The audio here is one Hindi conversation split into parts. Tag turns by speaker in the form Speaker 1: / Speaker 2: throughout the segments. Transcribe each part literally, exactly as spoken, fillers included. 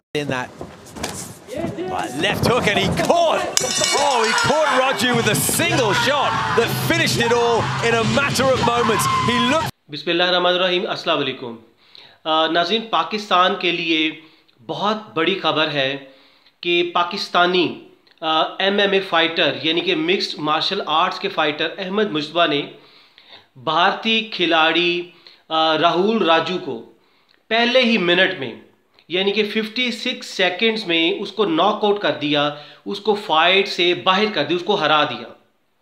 Speaker 1: in that right, left hook, and he caught oh he caught Raju with a single shot that finished it all in a matter of moments. He looked
Speaker 2: बिस्मिल्लाहिर्रहमानिर्रहीम, अस्सलाम वालेकुम। नाज़रीन, पाकिस्तान के लिए बहुत बड़ी खबर है कि पाकिस्तानी एमएमए फाइटर यानी कि मिक्स्ड मार्शल आर्ट्स के फाइटर अहमद मुश्तबा ने भारतीय खिलाड़ी राहुल राजू को पहले ही मिनट में यानी कि छप्पन सेकंड्स में उसको नॉकआउट कर दिया, उसको फाइट से बाहर कर दिया, उसको हरा दिया।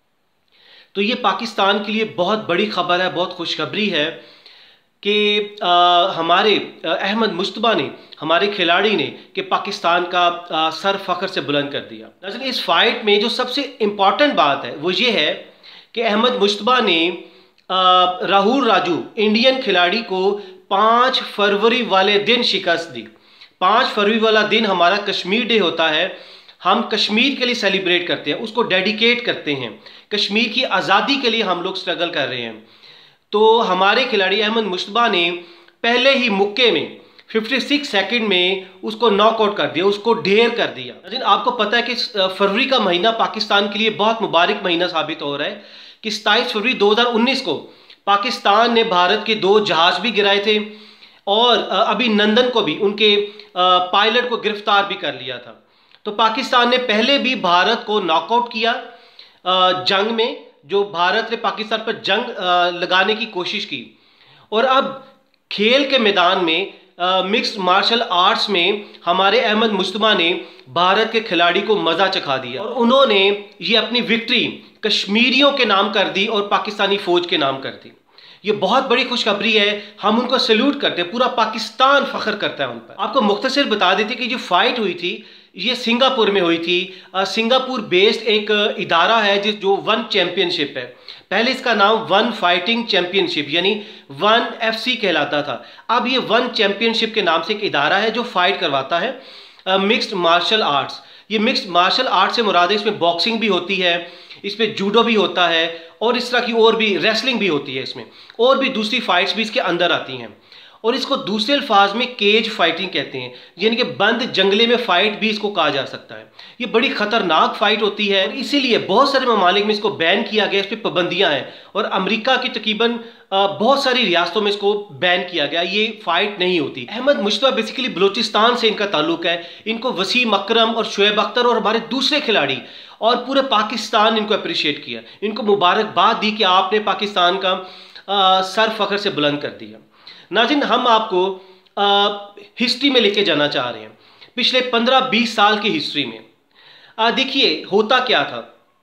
Speaker 2: तो ये पाकिस्तान के लिए बहुत बड़ी खबर है, बहुत खुशखबरी है कि आ, हमारे अहमद मुश्तबा ने, हमारे खिलाड़ी ने कि पाकिस्तान का आ, सर फख्र से बुलंद कर दिया। दरअसल इस फाइट में जो सबसे इम्पॉर्टेंट बात है वो ये है कि अहमद मुश्तबा ने आ, राहुल राजू इंडियन खिलाड़ी को पाँच फरवरी वाले दिन शिकस्त दी। पाँच फरवरी वाला दिन हमारा कश्मीर डे होता है, हम कश्मीर के लिए सेलिब्रेट करते हैं, उसको डेडिकेट करते हैं, कश्मीर की आज़ादी के लिए हम लोग स्ट्रगल कर रहे हैं। तो हमारे खिलाड़ी अहमद मुश्तबा ने पहले ही मुक्के में छप्पन सेकंड में उसको नॉकआउट कर दिया, उसको ढेर कर दिया। लेकिन आपको पता है कि फरवरी का महीना पाकिस्तान के लिए बहुत मुबारक महीना साबित हो रहा है कि सत्ताईस फरवरी दो हज़ार उन्नीस को पाकिस्तान ने भारत के दो जहाज भी गिराए थे और अभिनंदन को भी, उनके पायलट को गिरफ्तार भी कर लिया था। तो पाकिस्तान ने पहले भी भारत को नॉकआउट किया जंग में, जो भारत ने पाकिस्तान पर जंग लगाने की कोशिश की, और अब खेल के मैदान में मिक्स्ड मार्शल आर्ट्स में हमारे अहमद मुश्तबा ने भारत के खिलाड़ी को मज़ा चखा दिया और उन्होंने ये अपनी विक्ट्री कश्मीरियों के नाम कर दी और पाकिस्तानी फौज के नाम कर दी। ये बहुत बड़ी खुशखबरी है, हम उनको सैल्यूट करते हैं, पूरा पाकिस्तान फख्र करता है उन पर। आपको मुख्तसर बता देते कि जो फाइट हुई थी ये सिंगापुर में हुई थी। सिंगापुर बेस्ड एक इदारा है जिस जो वन चैम्पियनशिप है। पहले इसका नाम वन फाइटिंग चैम्पियनशिप यानी वन एफसी कहलाता था। अब ये वन चैम्पियनशिप के नाम से एक इदारा है जो फाइट करवाता है मिक्स्ड मार्शल आर्ट्स। ये मिक्स्ड मार्शल आर्ट्स से मुराद है, इसमें बॉक्सिंग भी होती है, इसमें जूडो भी होता है और इस तरह की और भी रेसलिंग भी होती है इसमें, और भी दूसरी फाइट्स भी इसके अंदर आती हैं। और इसको दूसरे अल्फाज में केज फाइटिंग कहते हैं, यानी कि बंद जंगले में फाइट भी इसको कहा जा सकता है। ये बड़ी खतरनाक फाइट होती है और इसीलिए बहुत सारे ममालिक में इसको बैन किया गया, इस पर पाबंदियां हैं और अमेरिका की तकरीबन बहुत सारी रियासतों में इसको बैन किया गया, ये फाइट नहीं होती। अहमद मुश्तबा बेसिकली बलूचिस्तान से इनका ताल्लुक है। इनको वसीम अकरम और शुएब अख्तर और हमारे दूसरे खिलाड़ी और पूरे पाकिस्तान इनको अप्रिशिएट किया, इनको मुबारकबाद दी कि आपने पाकिस्तान का आ, सर फख्र से बुलंद कर दिया। नाज़रीन, हम आपको हिस्ट्री में लेके जाना चाह रहे हैं, पिछले पंद्रह बीस साल की हिस्ट्री में। देखिए होता क्या था,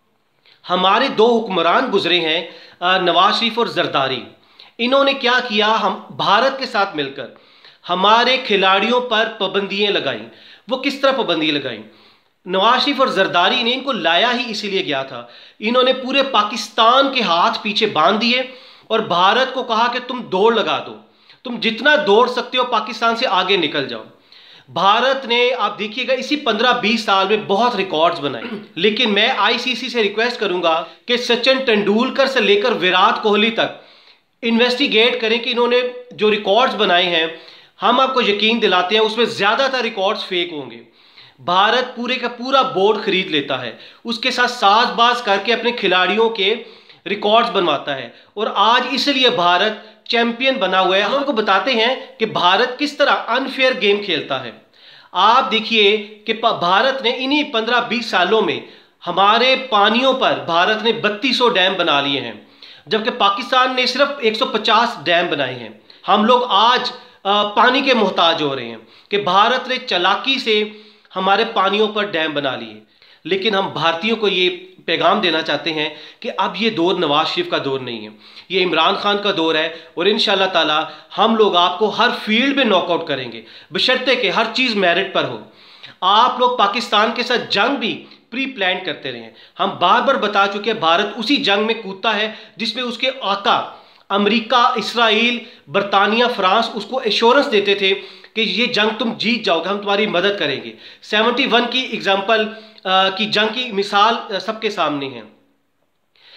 Speaker 2: हमारे दो हुक्मरान गुजरे हैं, नवाज शरीफ और जरदारी। इन्होंने क्या किया, हम भारत के साथ मिलकर हमारे खिलाड़ियों पर पाबंदियां लगाई। वो किस तरह पाबंदियां लगाई? नवाज शरीफ और जरदारी ने इनको लाया ही इसीलिए गया था। इन्होंने पूरे पाकिस्तान के हाथ पीछे बांध दिए और भारत को कहा कि तुम दौड़ लगा दो, तुम जितना दौड़ सकते हो पाकिस्तान से आगे निकल जाओ। भारत ने, आप देखिएगा, इसी पंद्रह बीस साल में बहुत रिकॉर्ड्स बनाए। लेकिन मैं आईसीसी से रिक्वेस्ट करूंगा कि सचिन तेंदुलकर से लेकर विराट कोहली तक इन्वेस्टिगेट करें कि इन्होंने जो रिकॉर्ड्स बनाए हैं, हम आपको यकीन दिलाते हैं उसमें ज्यादातर रिकॉर्ड्स फेक होंगे। भारत पूरे का पूरा बोर्ड खरीद लेता है, उसके साथ साजबाज करके अपने खिलाड़ियों के रिकॉर्ड्स बनवाता है और आज इसलिए भारत चैंपियन बना हुआ है। हम आपको बताते हैं कि भारत किस तरह अनफेयर गेम खेलता है। आप देखिए कि भारत ने इन्हीं पंद्रह बीस सालों में हमारे पानियों पर भारत ने बत्तीस सौ डैम बना लिए हैं, जबकि पाकिस्तान ने सिर्फ एक सौ पचास डैम बनाए हैं। हम लोग आज पानी के मोहताज हो रहे हैं कि भारत ने चालाकी से हमारे पानियों पर डैम बना लिए। लेकिन हम भारतीयों को ये पैगाम देना चाहते हैं कि अब ये दौर नवाज शरीफ का दौर नहीं है, ये इमरान खान का दौर है और इंशाल्लाह ताला हम लोग आपको हर फील्ड में नॉकआउट करेंगे, बशर्ते कि हर चीज़ मेरिट पर हो। आप लोग पाकिस्तान के साथ जंग भी प्री प्लान करते रहे। हम बार बार बता चुके हैं, भारत उसी जंग में कूदता है जिसमें उसके आका अमेरिका, इसराइल, बरतानिया, फ्रांस उसको एश्योरेंस देते थे कि ये जंग तुम जीत जाओगे, हम तुम्हारी मदद करेंगे। सेवेंटी वन की एग्जाम्पल की जंग की मिसाल सबके सामने है।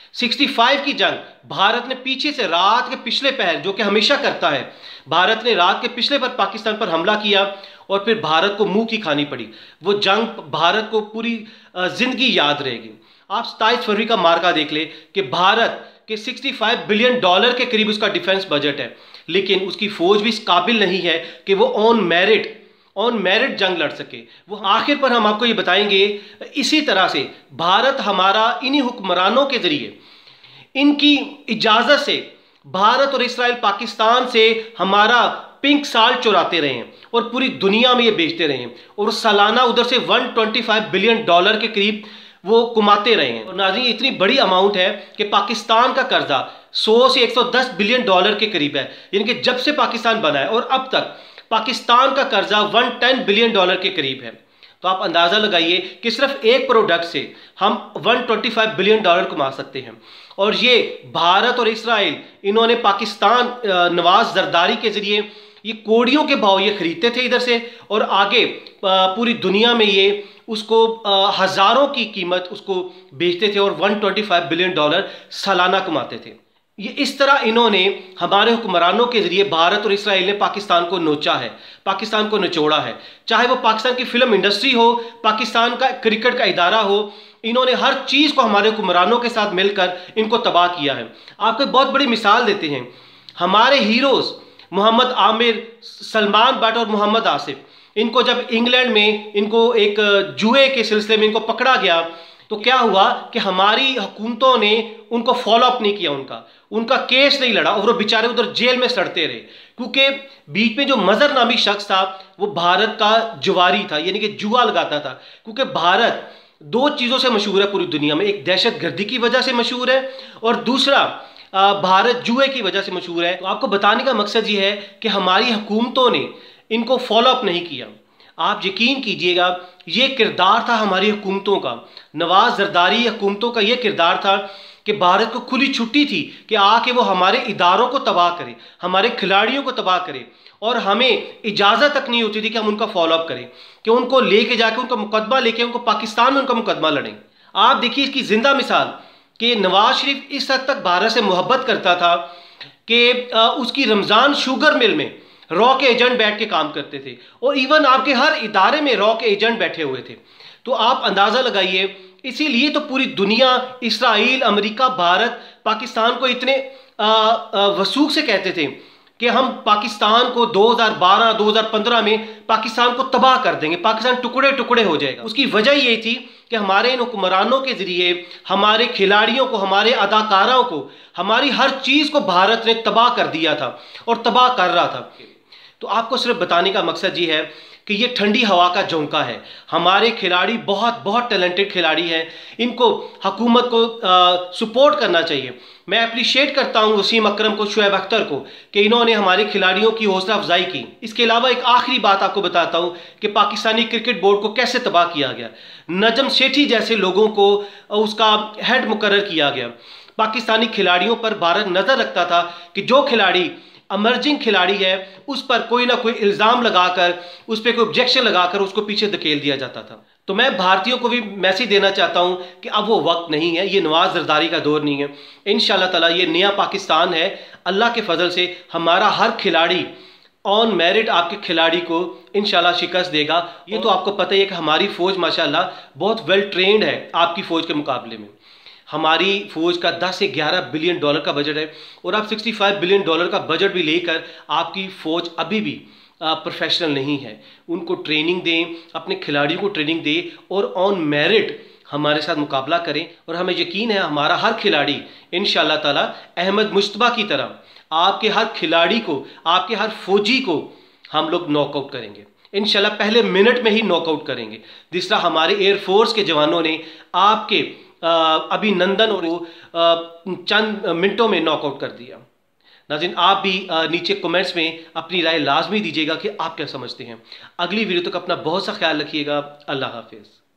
Speaker 2: पैंसठ की जंग भारत ने पीछे से रात के पिछले पहर, जो कि हमेशा करता है, भारत ने रात के पिछले पर पाकिस्तान पर हमला किया और फिर भारत को मुंह की खानी पड़ी। वो जंग भारत को पूरी जिंदगी याद रहेगी। आप सत्ताईस फरवरी का मार्का देख ले कि भारत के पैंसठ बिलियन डॉलर के करीब उसका डिफेंस बजट है, लेकिन उसकी फौज भी इस काबिल नहीं है कि वो ऑन मेरिट ऑन मेरिट जंग लड़ सके। वो आखिर पर हम आपको ये बताएंगे, इसी तरह से भारत हमारा इन्हीं हुक्मरानों के जरिए, इनकी इजाजत से भारत और इस्राइल पाकिस्तान से हमारा पिंक साल्ट चुराते रहे हैं और पूरी दुनिया में ये बेचते रहे हैं और सालाना उधर से एक सौ पच्चीस बिलियन डॉलर के करीब वो कमाते रहे हैं। और नाज़रीन, इतनी बड़ी अमाउंट है कि पाकिस्तान का कर्जा सौ से एक सौ दस बिलियन डॉलर के करीब है, यानी कि जब से पाकिस्तान बना है और अब तक पाकिस्तान का कर्जा एक सौ दस बिलियन डॉलर के करीब है। तो आप अंदाजा लगाइए कि सिर्फ एक प्रोडक्ट से हम एक सौ पच्चीस बिलियन डॉलर कमा सकते हैं। और ये भारत और इस्राइल, इन्होंने पाकिस्तान नवाज जरदारी के जरिए ये कोड़ियों के भाव ये खरीदते थे इधर से, और आगे पूरी दुनिया में ये उसको हजारों की कीमत उसको बेचते थे और एक सौ पच्चीस बिलियन डॉलर सालाना कमाते थे। ये इस तरह इन्होंने हमारे हुक्मरानों के जरिए भारत और इस्राइल ने पाकिस्तान को नोचा है, पाकिस्तान को निचोड़ा है। चाहे वो पाकिस्तान की फिल्म इंडस्ट्री हो, पाकिस्तान का क्रिकेट का इदारा हो, इन्होंने हर चीज़ को हमारे हुक्मरानों के साथ मिलकर इनको तबाह किया है। आपको एक बहुत बड़ी मिसाल देते हैं, हमारे हीरोज़ मोहम्मद आमिर, सलमान भट्ट और मोहम्मद आसिफ, इनको जब इंग्लैंड में इनको एक जुए के सिलसिले में इनको पकड़ा गया तो क्या हुआ कि हमारी हुकूमतों ने उनको फॉलो अप नहीं किया, उनका उनका केस नहीं लड़ा और वो बेचारे उधर जेल में सड़ते रहे, क्योंकि बीच में जो मजहर नामी शख्स था वो भारत का जुआरी था, यानी कि जुआ लगाता था। क्योंकि भारत दो चीज़ों से मशहूर है पूरी दुनिया में, एक दहशत गर्दी की वजह से मशहूर है और दूसरा भारत जुए की वजह से मशहूर है। तो आपको बताने का मकसद ये है कि हमारी हुकूमतों ने इनको फॉलो अप नहीं किया। आप यकीन कीजिएगा, ये किरदार था हमारी हुकूमतों का, नवाज जरदारी हुकूमतों का ये किरदार था कि भारत को खुली छुट्टी थी कि आके वो हमारे इदारों को तबाह करे, हमारे खिलाड़ियों को तबाह करे, और हमें इजाज़त तक नहीं होती थी कि हम उनका फॉलो अप करें, कि उनको लेके जाके उनका मुकदमा लेके उनको पाकिस्तान में उनका मुकदमा लड़ें। आप देखिए इसकी जिंदा मिसाल कि नवाज शरीफ इस हद तक भारत से मोहब्बत करता था कि उसकी रमज़ान शुगर मिल में रॉ के एजेंट बैठ के काम करते थे और इवन आपके हर इदारे में रॉ के एजेंट बैठे हुए थे। तो आप अंदाज़ा लगाइए, इसीलिए तो पूरी दुनिया, इसराइल, अमेरिका, भारत पाकिस्तान को इतने वसूख से कहते थे कि हम पाकिस्तान को दो हज़ार बारह दो हज़ार पंद्रह में पाकिस्तान को तबाह कर देंगे, पाकिस्तान टुकड़े टुकड़े हो जाएगा। उसकी वजह ये थी कि हमारे इन हुक्मरानों के जरिए हमारे खिलाड़ियों को, हमारे अदाकारों को, हमारी हर चीज़ को भारत ने तबाह कर दिया था और तबाह कर रहा था। तो आपको सिर्फ बताने का मकसद ये है कि ये ठंडी हवा का झोंका है। हमारे खिलाड़ी बहुत बहुत टैलेंटेड खिलाड़ी हैं, इनको हुकूमत को सपोर्ट करना चाहिए। मैं अप्रिशिएट करता हूँ वसीम अकरम को, शुएब अख्तर को, कि इन्होंने हमारे खिलाड़ियों की हौसला अफजाई की। इसके अलावा एक आखिरी बात आपको बताता हूँ कि पाकिस्तानी क्रिकेट बोर्ड को कैसे तबाह किया गया। नजम सेठी जैसे लोगों को उसका हेड मुकर्रर किया गया। पाकिस्तानी खिलाड़ियों पर भारत नज़र रखता था कि जो खिलाड़ी अमर्जिंग खिलाड़ी है उस पर कोई ना कोई इल्ज़ाम लगाकर, उस पर कोई ऑब्जेक्शन लगाकर उसको पीछे धकेल दिया जाता था। तो मैं भारतीयों को भी मैसेज देना चाहता हूं कि अब वो वक्त नहीं है, ये नवाज जरदारी का दौर नहीं है। इंशाल्लाह ताला ये नया पाकिस्तान है। अल्लाह के फजल से हमारा हर खिलाड़ी ऑन मेरिट आपके खिलाड़ी को इंशाल्लाह शिकस्त देगा। ये तो आपको पता ही है कि हमारी फ़ौज माशाल्लाह बहुत वेल ट्रेंड है आपकी फ़ौज के मुकाबले में। हमारी फ़ौज का दस से ग्यारह बिलियन डॉलर का बजट है और आप पैंसठ बिलियन डॉलर का बजट भी लेकर आपकी फ़ौज अभी भी प्रोफेशनल नहीं है। उनको ट्रेनिंग दें, अपने खिलाड़ियों को ट्रेनिंग दें और ऑन मेरिट हमारे साथ मुकाबला करें। और हमें यकीन है हमारा हर खिलाड़ी इंशाल्लाह ताला अहमद मुश्तबा की तरह आपके हर खिलाड़ी को, आपके हर फौजी को हम लोग नॉकआउट करेंगे इंशाल्लाह, पहले मिनट में ही नॉकआउट करेंगे। जिस तरह हमारे एयरफोर्स के जवानों ने आपके अभिनंदन और चंद मिनटों में नॉकआउट कर दिया। नाज़रीन, आप भी नीचे कमेंट्स में अपनी राय लाजमी दीजिएगा कि आप क्या समझते हैं। अगली वीडियो तक अपना बहुत सा ख्याल रखिएगा। अल्लाह हाफिज़।